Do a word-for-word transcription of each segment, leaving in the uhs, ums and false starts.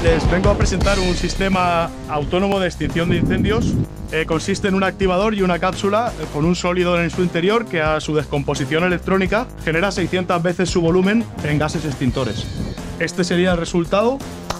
Les vengo a presentar un sistema autónomo de extinción de incendios. Eh, consiste en un activador y una cápsula con un sólido en su interior que a su descomposición electrónica genera seiscientas veces su volumen en gases extintores. Este sería el resultado.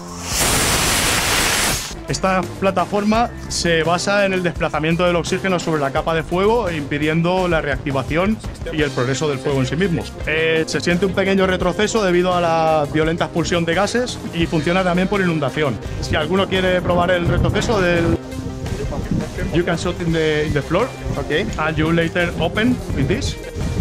Esta plataforma se basa en el desplazamiento del oxígeno sobre la capa de fuego, impidiendo la reactivación y el progreso del fuego en sí mismo. Eh, se siente un pequeño retroceso debido a la violenta expulsión de gases y funciona también por inundación. Si alguno quiere probar el retroceso del... You can shut in the, in the floor, okay, and you later open with this.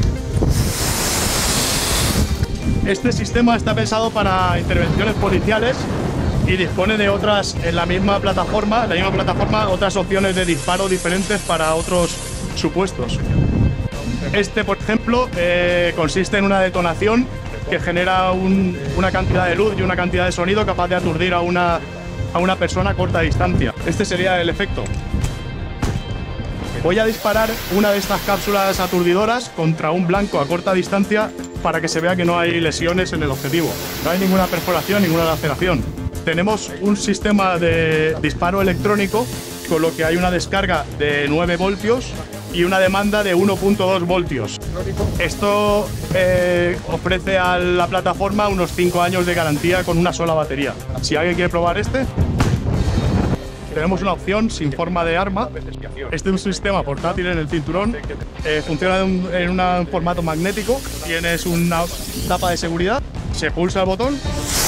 Este sistema está pensado para intervenciones policiales y dispone de otras, en la misma plataforma, en la misma plataforma, otras opciones de disparo diferentes para otros supuestos. Este, por ejemplo, eh, consiste en una detonación que genera un, una cantidad de luz y una cantidad de sonido capaz de aturdir a una, a una persona a corta distancia. Este sería el efecto. Voy a disparar una de estas cápsulas aturdidoras contra un blanco a corta distancia para que se vea que no hay lesiones en el objetivo. No hay ninguna perforación, ninguna laceración. Tenemos un sistema de disparo electrónico, con lo que hay una descarga de nueve voltios y una demanda de uno punto dos voltios. Esto eh, ofrece a la plataforma unos cinco años de garantía con una sola batería. Si alguien quiere probar este, tenemos una opción sin forma de arma. Este es un sistema portátil en el cinturón. Eh, funciona en un, en un formato magnético. Tienes una tapa de seguridad. Se pulsa el botón